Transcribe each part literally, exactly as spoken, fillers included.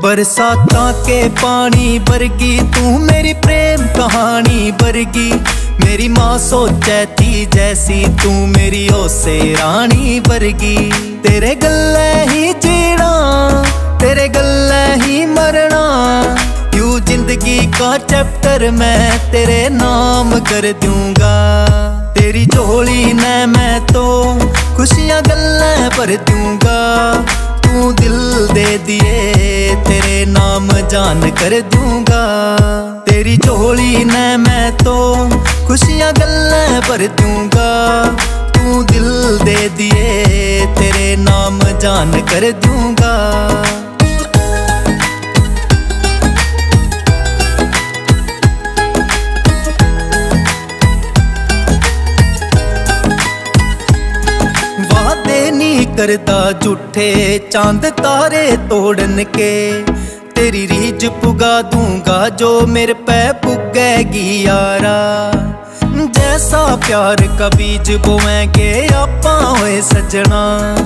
बरसातां के पानी वर्गी तू मेरी प्रेम कहानी वर्गी। मेरी माँ सोचे थी जैसी तू मेरी ओसे रानी वर्गी। तेरे गल्ले ही जीना तेरे गल्ले ही मरना, यूं जिंदगी का चैप्टर मैं तेरे नाम कर दूंगा। तेरी झोली ने मैं तो खुशियां गल्ले भर दूंगा। तू दिल दे दिए तेरे नाम जान कर दूंगा। तेरी झोली ने मैं तो खुशियां गल्ले भर दूंगा। तू दिल दे दिए तेरे नाम जान कर दूंगा। करता झूठे चांद तारे तोड़न के, तेरी रीझ पुगा दूंगा जो मेरे पे पुगेगी यारा। जैसा प्यार का बीज बोएंगे आपा होए सजना,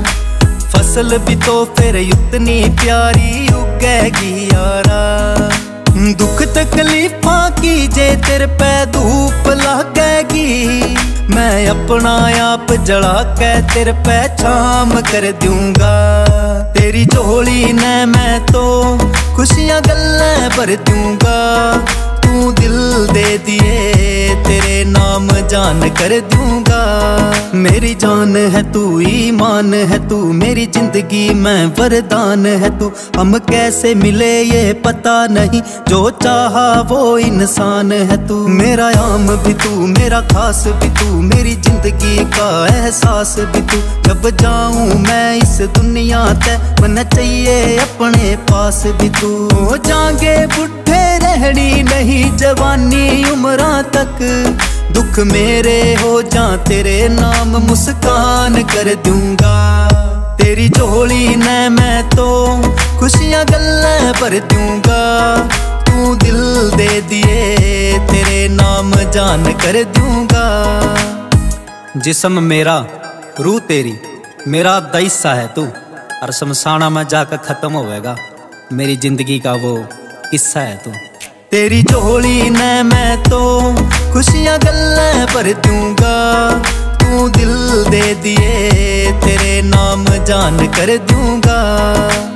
फसल भी तो फिर उतनी प्यारी उगेगी यारा। दुख तकलीफा की जे तेरे पे धूप लगेगी, मैं अपना आप जला के तेरे पे छाम कर दूंगा। तेरी झोली ने मैं तो खुशियां गल्ले भर दूंगा। तू दिल दे दिए तेरे नाम जान कर दूंगा। मेरी जान है तू ईमान है तू, मेरी जिंदगी में वरदान है तू। हम कैसे मिले ये पता नहीं, जो चाहा वो इंसान है तू। मेरा आम भी तू मेरा खास भी तू, मेरी जिंदगी का एहसास भी तू। जब जाऊं मैं इस दुनिया ते मन चाहिए अपने पास भी तू। हो जाएंगे बुढ़े रहनी नहीं जवानी उम्रां तक, दुख मेरे हो जा तेरे नाम मुस्कान कर दूंगा। तेरी झोली ने मैं तो खुशियां गल्ले भर दूंगा। तू दिल दे दिए तेरे नाम जान कर दूंगा। जिस्म मेरा रूह तेरी मेरा दैसा है तू, और शमशाना में जाकर खत्म होएगा मेरी जिंदगी का वो किस्सा है तू। तेरी झोली ने मैं तो खुशियां गल्ले भर दूंगा। तू दिल दे दिए तेरे नाम जान कर दूंगा।